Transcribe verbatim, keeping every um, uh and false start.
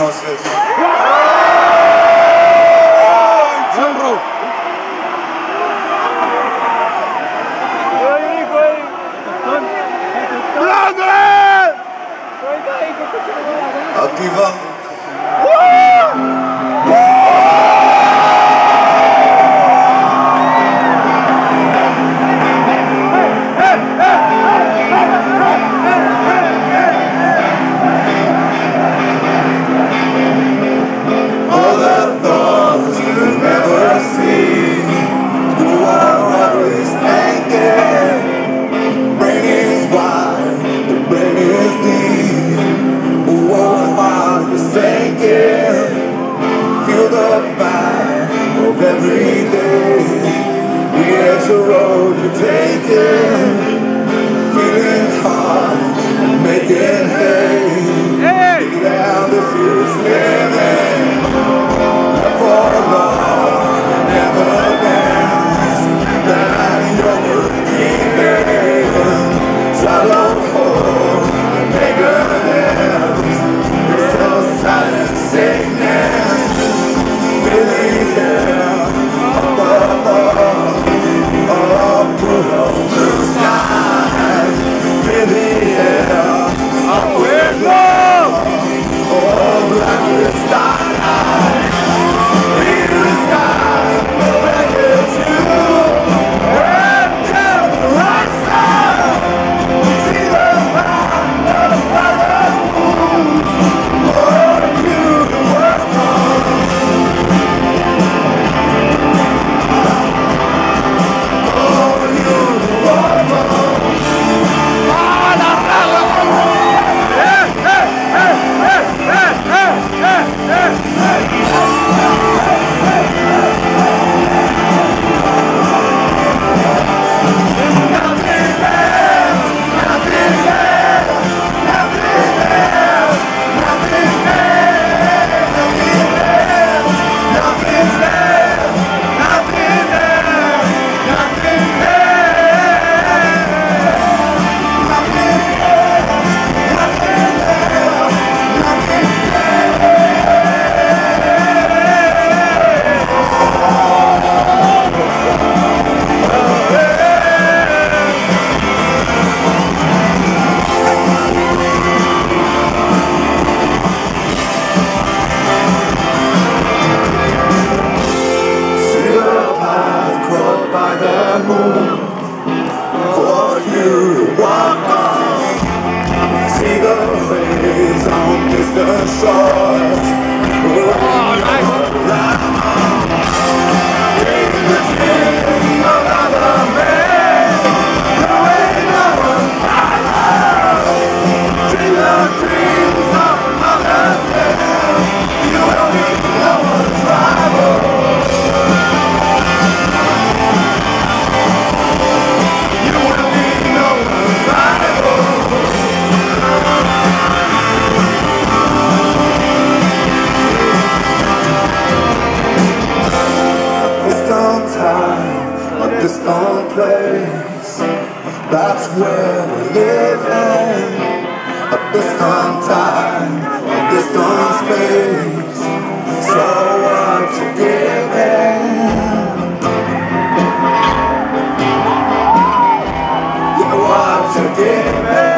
entonces. Aquí vamos. All the thoughts you never see, you are always thinking. Brain is wide, the brain is deep. What are you thinking? Feel the fire of every day. We hit the road you're taking. Feeling hard, making hay. Hey! Down the fears living. For love, never ends. That you're keeping. Swallow whole, make a dance. It's so silent sickness. Feeling here, up above, up through blue skies. Feeling here, up with love, oh black with starlight. Feel the sky, like it's you. And just the right side. See the light of the brighter moon. For you to work on. For you to work on. Hey, hey, hey, hey, hey, hey, hey, hey, nothing less, nothing less, nothing less, nothing less, nothing less, nothing less, nothing less, nothing by the moon, for you to walk on. See the waves on distant shores. Oh, nice. Dream the dreams of other men. Knowing no one's rival. Dream the dreams of others men. You will be no one's rival. This own place, that's where we're living. A distant time, a distant space. So what you giving? Yeah, what you giving?